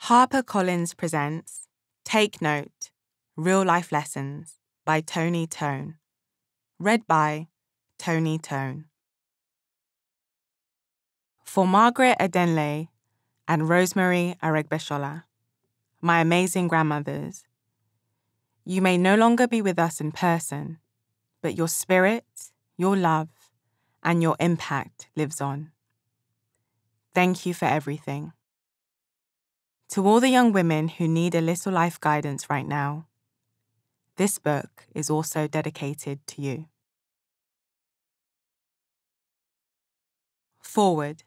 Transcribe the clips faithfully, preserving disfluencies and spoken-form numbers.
HarperCollins presents Take Note, Real Life Lessons by Toni Tone. Read by Toni Tone. For Margaret Adenle and Rosemary Aregbeshola, my amazing grandmothers, you may no longer be with us in person, but your spirit, your love, and your impact lives on. Thank you for everything. To all the young women who need a little life guidance right now, this book is also dedicated to you. Foreword.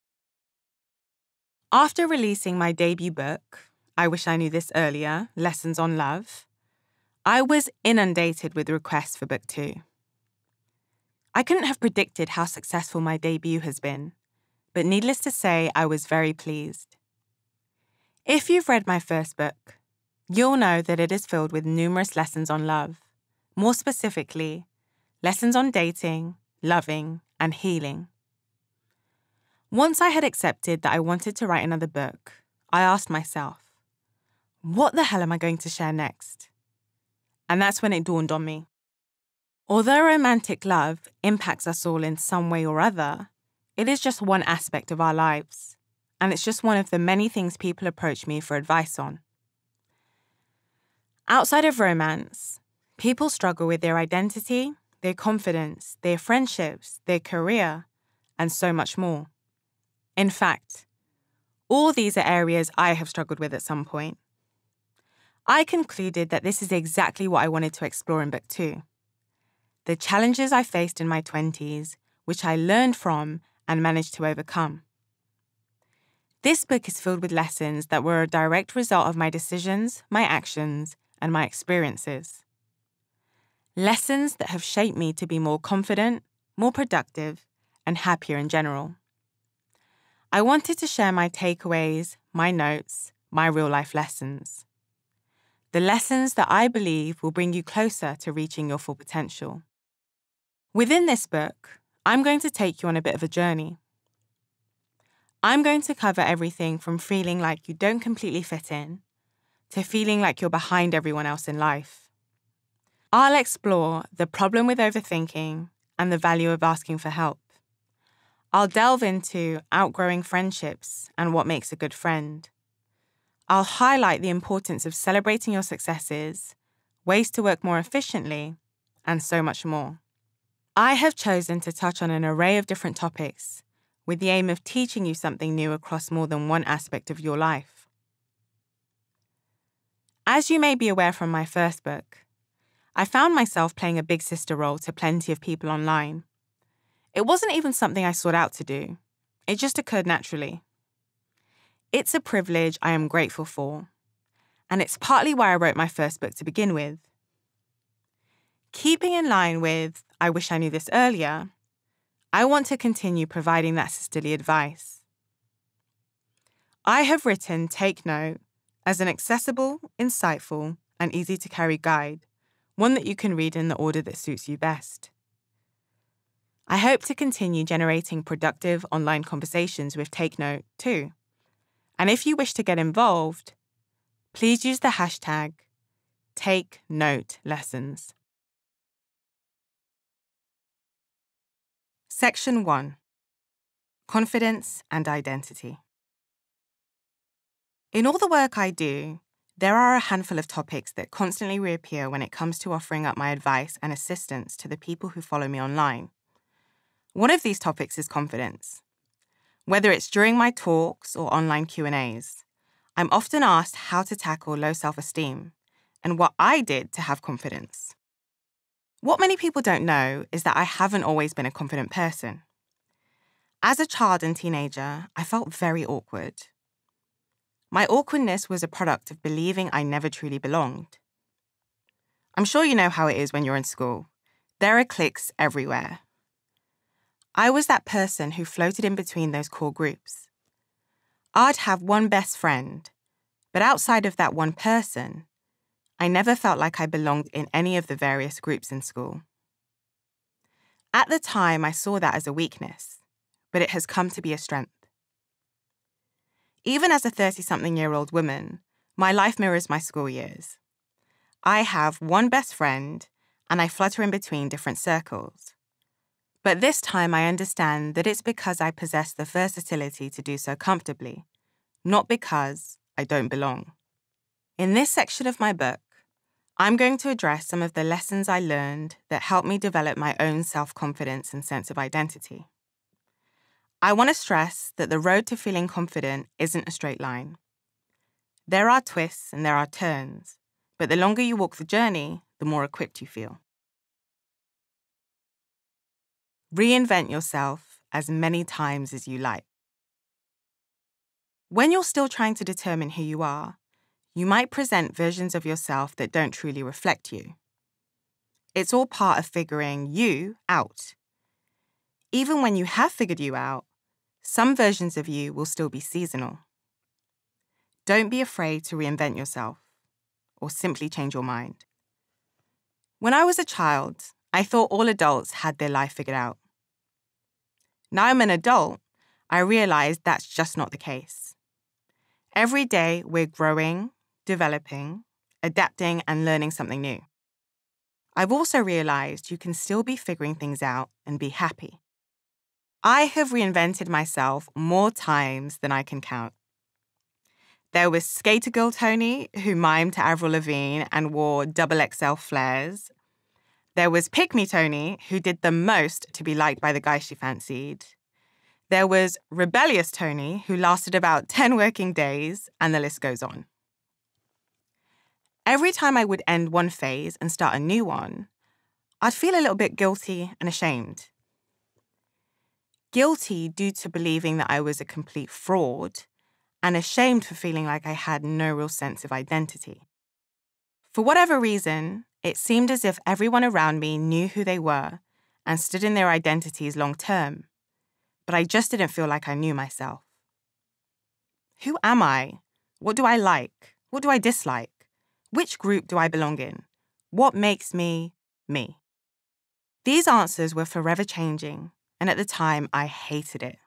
After releasing my debut book, I Wish I Knew This Earlier, Lessons on Love, I was inundated with requests for book two. I couldn't have predicted how successful my debut has been, but needless to say, I was very pleased. If you've read my first book, you'll know that it is filled with numerous lessons on love, more specifically, lessons on dating, loving, and healing. Once I had accepted that I wanted to write another book, I asked myself, what the hell am I going to share next? And that's when it dawned on me. Although romantic love impacts us all in some way or other, it is just one aspect of our lives. And it's just one of the many things people approach me for advice on. Outside of romance, people struggle with their identity, their confidence, their friendships, their career, and so much more. In fact, all these are areas I have struggled with at some point. I concluded that this is exactly what I wanted to explore in book two. The challenges I faced in my twenties, which I learned from and managed to overcome. This book is filled with lessons that were a direct result of my decisions, my actions, and my experiences. Lessons that have shaped me to be more confident, more productive, and happier in general. I wanted to share my takeaways, my notes, my real-life lessons. The lessons that I believe will bring you closer to reaching your full potential. Within this book, I'm going to take you on a bit of a journey. I'm going to cover everything from feeling like you don't completely fit in, to feeling like you're behind everyone else in life. I'll explore the problem with overthinking and the value of asking for help. I'll delve into outgrowing friendships and what makes a good friend. I'll highlight the importance of celebrating your successes, ways to work more efficiently, and so much more. I have chosen to touch on an array of different topics with the aim of teaching you something new across more than one aspect of your life. As you may be aware from my first book, I found myself playing a big sister role to plenty of people online. It wasn't even something I sought out to do. It just occurred naturally. It's a privilege I am grateful for, and it's partly why I wrote my first book to begin with. Keeping in line with I Wish I Knew This Earlier, I want to continue providing that sisterly advice. I have written Take Note as an accessible, insightful, and easy-to-carry guide, one that you can read in the order that suits you best. I hope to continue generating productive online conversations with Take Note too. And if you wish to get involved, please use the hashtag TakeNoteLessons. Section one. Confidence and Identity. In all the work I do, there are a handful of topics that constantly reappear when it comes to offering up my advice and assistance to the people who follow me online. One of these topics is confidence. Whether it's during my talks or online Q and A's, I'm often asked how to tackle low self-esteem and what I did to have confidence. What many people don't know is that I haven't always been a confident person. As a child and teenager, I felt very awkward. My awkwardness was a product of believing I never truly belonged. I'm sure you know how it is when you're in school. There are cliques everywhere. I was that person who floated in between those core groups. I'd have one best friend, but outside of that one person, I never felt like I belonged in any of the various groups in school. At the time, I saw that as a weakness, but it has come to be a strength. Even as a thirty-something-year-old woman, my life mirrors my school years. I have one best friend, and I flutter in between different circles. But this time I understand that it's because I possess the versatility to do so comfortably, not because I don't belong. In this section of my book, I'm going to address some of the lessons I learned that helped me develop my own self-confidence and sense of identity. I want to stress that the road to feeling confident isn't a straight line. There are twists and there are turns, but the longer you walk the journey, the more equipped you feel. Reinvent yourself as many times as you like. When you're still trying to determine who you are, you might present versions of yourself that don't truly reflect you. It's all part of figuring you out. Even when you have figured you out, some versions of you will still be seasonal. Don't be afraid to reinvent yourself or simply change your mind. When I was a child, I thought all adults had their life figured out. Now I'm an adult, I realize that's just not the case. Every day we're growing, developing, adapting, and learning something new. I've also realized you can still be figuring things out and be happy. I have reinvented myself more times than I can count. There was Skater Girl Toni, who mimed to Avril Lavigne and wore double X L flares. There was Pick Me Toni, who did the most to be liked by the guy she fancied. There was Rebellious Toni, who lasted about ten working days, and the list goes on. Every time I would end one phase and start a new one, I'd feel a little bit guilty and ashamed. Guilty due to believing that I was a complete fraud, and ashamed for feeling like I had no real sense of identity. For whatever reason, it seemed as if everyone around me knew who they were and stood in their identities long term, but I just didn't feel like I knew myself. Who am I? What do I like? What do I dislike? Which group do I belong in? What makes me, me? These answers were forever changing, and at the time, I hated it.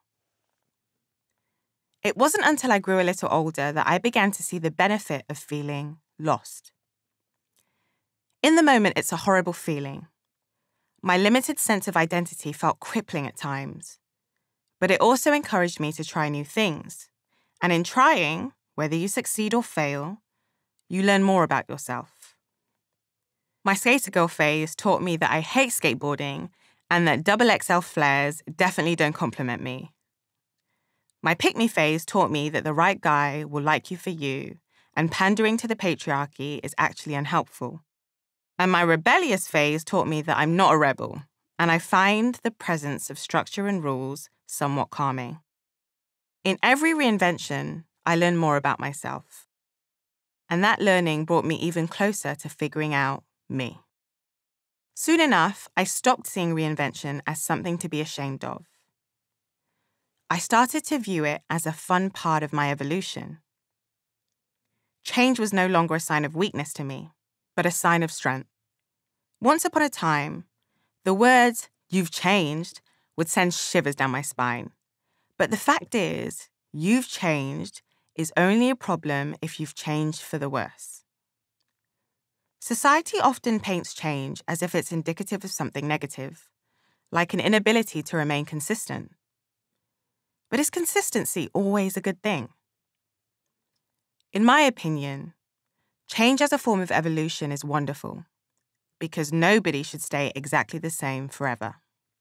It wasn't until I grew a little older that I began to see the benefit of feeling lost. In the moment, it's a horrible feeling. My limited sense of identity felt crippling at times, but it also encouraged me to try new things. And in trying, whether you succeed or fail, you learn more about yourself. My skater girl phase taught me that I hate skateboarding and that double X L flares definitely don't compliment me. My pick-me phase taught me that the right guy will like you for you, and pandering to the patriarchy is actually unhelpful. And my rebellious phase taught me that I'm not a rebel, and I find the presence of structure and rules somewhat calming. In every reinvention, I learn more about myself. And that learning brought me even closer to figuring out me. Soon enough, I stopped seeing reinvention as something to be ashamed of. I started to view it as a fun part of my evolution. Change was no longer a sign of weakness to me, but a sign of strength. Once upon a time, the words, "you've changed," would send shivers down my spine. But the fact is, you've changed is only a problem if you've changed for the worse. Society often paints change as if it's indicative of something negative, like an inability to remain consistent. But is consistency always a good thing? In my opinion, change as a form of evolution is wonderful, because nobody should stay exactly the same forever.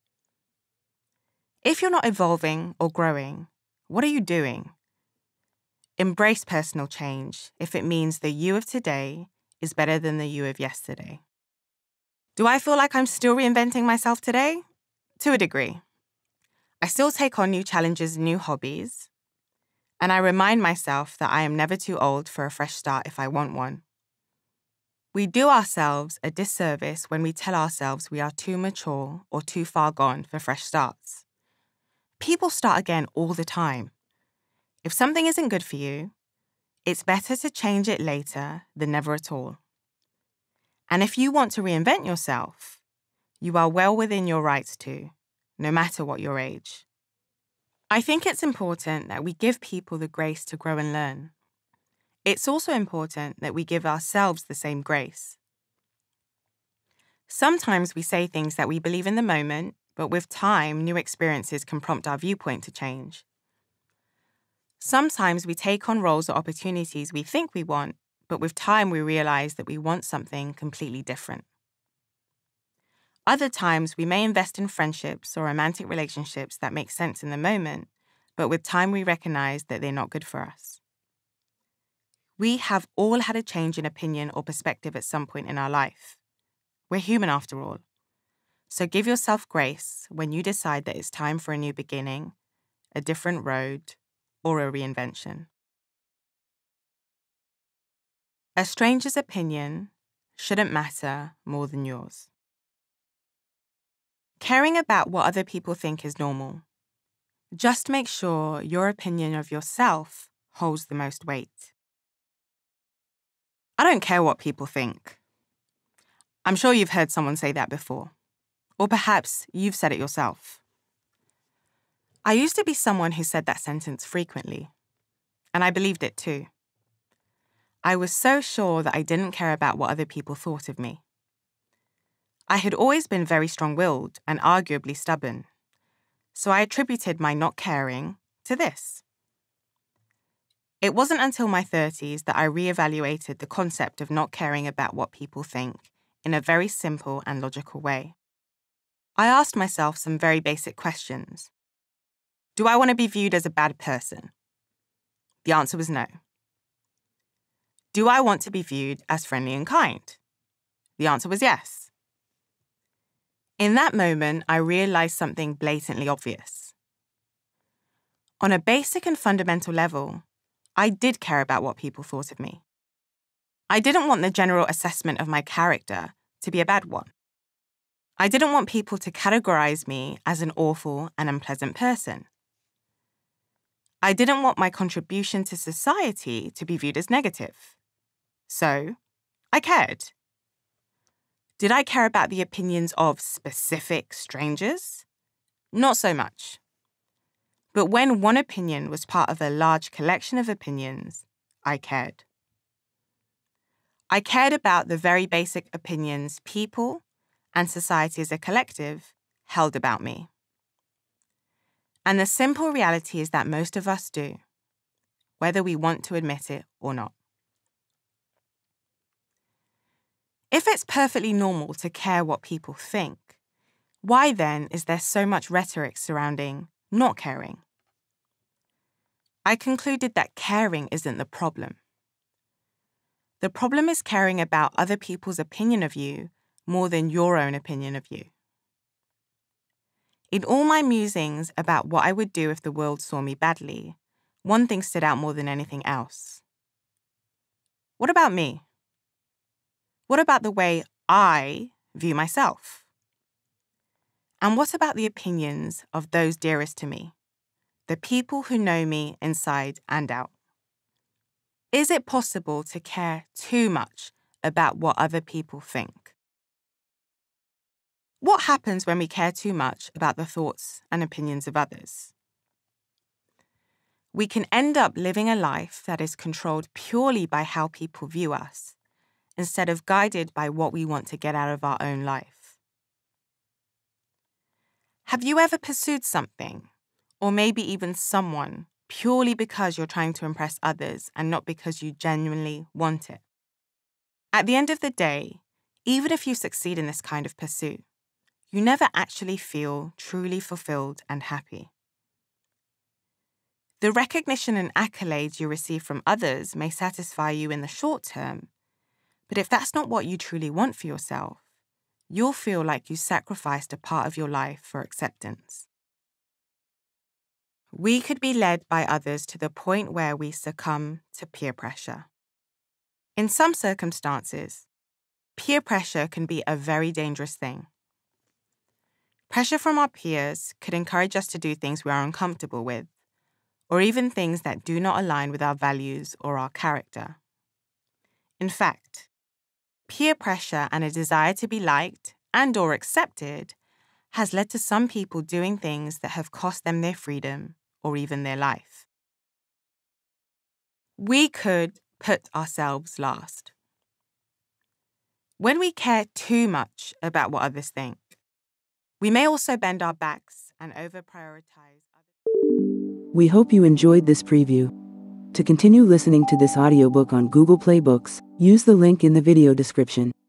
If you're not evolving or growing, what are you doing? Embrace personal change if it means the you of today is better than the you of yesterday. Do I feel like I'm still reinventing myself today? To a degree. I still take on new challenges and new hobbies, and I remind myself that I am never too old for a fresh start if I want one. We do ourselves a disservice when we tell ourselves we are too mature or too far gone for fresh starts. People start again all the time. If something isn't good for you, it's better to change it later than never at all. And if you want to reinvent yourself, you are well within your rights to, no matter what your age. I think it's important that we give people the grace to grow and learn. It's also important that we give ourselves the same grace. Sometimes we say things that we believe in the moment, but with time, new experiences can prompt our viewpoint to change. Sometimes we take on roles or opportunities we think we want, but with time we realize that we want something completely different. Other times we may invest in friendships or romantic relationships that make sense in the moment, but with time we recognize that they're not good for us. We have all had a change in opinion or perspective at some point in our life. We're human after all. So give yourself grace when you decide that it's time for a new beginning, a different road, or a reinvention. A stranger's opinion shouldn't matter more than yours. Caring about what other people think is normal. Just make sure your opinion of yourself holds the most weight. I don't care what people think. I'm sure you've heard someone say that before. Or perhaps you've said it yourself. I used to be someone who said that sentence frequently, and I believed it too. I was so sure that I didn't care about what other people thought of me. I had always been very strong-willed and arguably stubborn, so I attributed my not caring to this. It wasn't until my thirties that I reevaluated the concept of not caring about what people think in a very simple and logical way. I asked myself some very basic questions. Do I want to be viewed as a bad person? The answer was no. Do I want to be viewed as friendly and kind? The answer was yes. In that moment, I realized something blatantly obvious. On a basic and fundamental level, I did care about what people thought of me. I didn't want the general assessment of my character to be a bad one. I didn't want people to categorize me as an awful and unpleasant person. I didn't want my contribution to society to be viewed as negative. So, I cared. Did I care about the opinions of specific strangers? Not so much. But when one opinion was part of a large collection of opinions, I cared. I cared about the very basic opinions people and society as a collective held about me. And the simple reality is that most of us do, whether we want to admit it or not. If it's perfectly normal to care what people think, why then is there so much rhetoric surrounding not caring? I concluded that caring isn't the problem. The problem is caring about other people's opinion of you more than your own opinion of you. In all my musings about what I would do if the world saw me badly, one thing stood out more than anything else. What about me? What about the way I view myself? And what about the opinions of those dearest to me, the people who know me inside and out? Is it possible to care too much about what other people think? What happens when we care too much about the thoughts and opinions of others? We can end up living a life that is controlled purely by how people view us, instead of guided by what we want to get out of our own life. Have you ever pursued something, or maybe even someone, purely because you're trying to impress others and not because you genuinely want it? At the end of the day, even if you succeed in this kind of pursuit, you never actually feel truly fulfilled and happy. The recognition and accolades you receive from others may satisfy you in the short term, but if that's not what you truly want for yourself, you'll feel like you sacrificed a part of your life for acceptance. We could be led by others to the point where we succumb to peer pressure. In some circumstances, peer pressure can be a very dangerous thing. Pressure from our peers could encourage us to do things we are uncomfortable with, or even things that do not align with our values or our character. In fact, peer pressure and a desire to be liked and or accepted has led to some people doing things that have cost them their freedom or even their life. We could put ourselves last. When we care too much about what others think, we may also bend our backs and over-prioritize others. We hope you enjoyed this preview. To continue listening to this audiobook on Google Play Books, use the link in the video description.